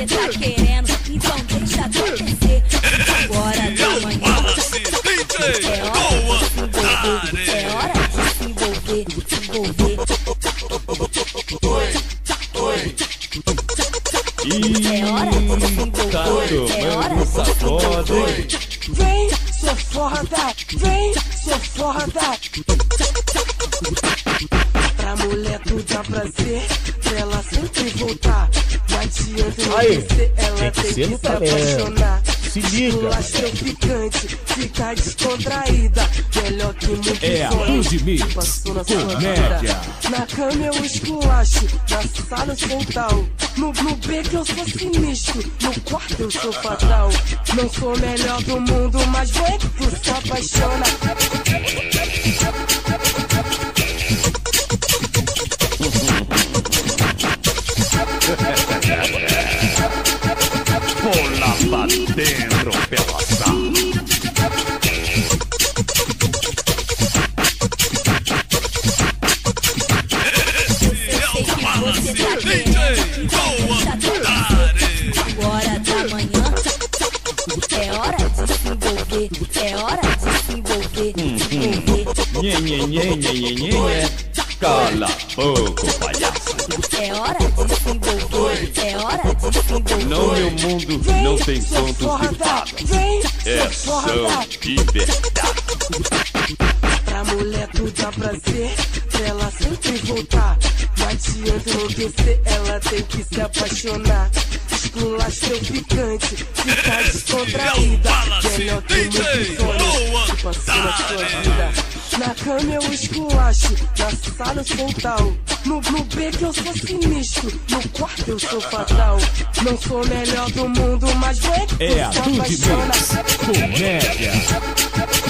você tá querendo, então deixa acontecer. Agora da manhã é hora de se envolver, se envolver. É hora de se envolver, é hora de se envolver. Vem, sou foda, vem, sou foda. Pra mulher tudo dá prazer, pra ela sempre voltar. Não adianta enlouquecer, ela tem que se apaixonar. Se liga. Esculacha seu picante, fica descontraída. Melhor que muito É a Rude Mix, comédia. Na cama eu esculacho, na sala eu sou tal. No beco eu sou sinistro, no quarto eu sou fatal. Não sou o melhor do mundo, mas vem que tu se apaixona. Bola pra dentro, pelação. Você tá querendo, então deixa acontecer. Agora da manhã é hora de se envolver, é hora de se envolver, se envolver. Nhe. Cala a boca, palhaço. É hora de se envolver, é hora de se envolver. No meu mundo não tem contos de fadas. É só liberdade. Pra mulher tudo dá prazer, pra ela sempre voltar. Não adianta enlouquecer, ela tem que se apaixonar. Esculacha seu picante, fica descontraída. Melhor que muitos sonhos que passou na sua vida. Na cama eu esculacho, na sala eu sou tal. No beco eu sou sinistro, no quarto eu sou fatal. Não sou o melhor do mundo, mas vem que tu se apaixona. Comédia.